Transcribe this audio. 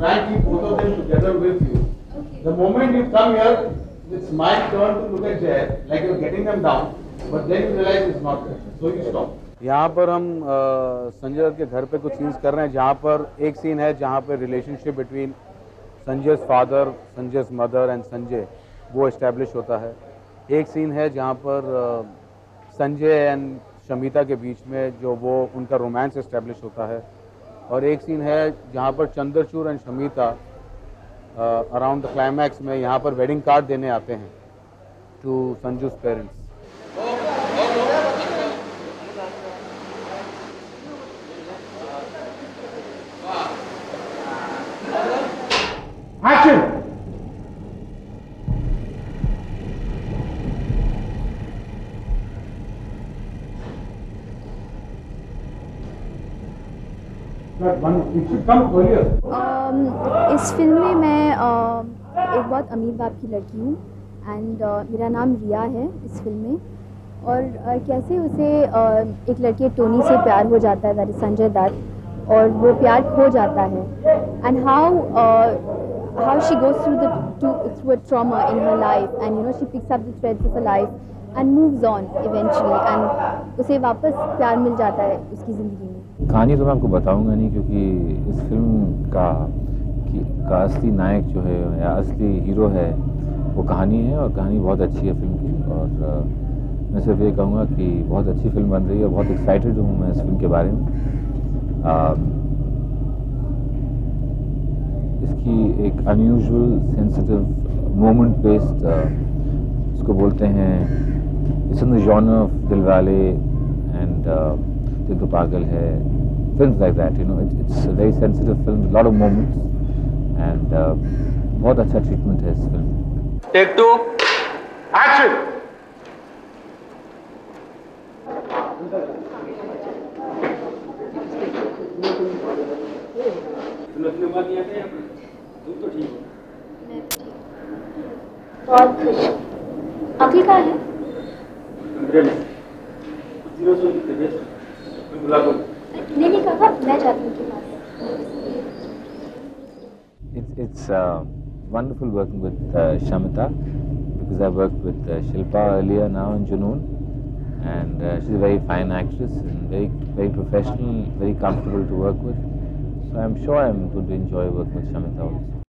try and keep both of them together with you. The moment you come here, it's my turn to look at Jay, like you're getting them down, but then you realize it's not there, so you stop. यहाँ पर हम संजय दत्त के घर पे कुछ scenes कर रहे हैं, जहाँ पर एक सीन है जहाँ पर relationship between Sanjay's father, Sanjay's mother and Sanjay वो एस्टेब्लिश होता है। एक सीन है जहाँ पर संजय एंड शमिता के बीच में जो वो उनका रोमांस एस्टेब्लिश होता है, और एक सीन है जहाँ पर Chandrachur and Shamita around the climax में यहाँ पर वेडिंग कार्ड देने आते हैं टू संजू's पेरेंट्स। Action! इस फिल्म में मैं एक बहुत अमीर बाप की लड़की हूँ एंड मेरा नाम रिया है इस फिल्म में। और कैसे उसे एक लड़के टोनी से प्यार हो जाता है, दैट इज संजय दत्त, और वो प्यार खो जाता है, and how she goes through a trauma in her life, and you know she picks up the threads of her life and moves on eventually, and उसे वापस प्यार मिल जाता है उसकी ज़िंदगी में। कहानी तो मैं आपको बताऊंगा नहीं, क्योंकि इस फिल्म का असली नायक जो है या असली हीरो है वो कहानी है, और कहानी बहुत अच्छी है फिल्म की। और मैं सिर्फ ये कहूँगा कि बहुत अच्छी फिल्म बन रही है, बहुत एक्साइटेड हूँ मैं इस फिल्म के बारे में। इसकी एक अनयूजुअल सेंसिटिव मोमेंट बेस्ड इसको बोलते हैं, it's in the genre of Dilwale and Dil To Pagal Hai, films like that, you know, it's a very sensitive film, lot of moments, and बहुत अच्छा ट्रीटमेंट है इस फिल्म। Take 2 action. बहुत खुश। अखिल कहाँ है? नहीं कहा, मैं जाती हूँ उसके पास। It's wonderful working with Shamita, because I worked with Shilpa earlier now in Junoon, and she's a very fine actress and very professional, very comfortable to work with. So I'm sure I'm going to enjoy working with Shamita also.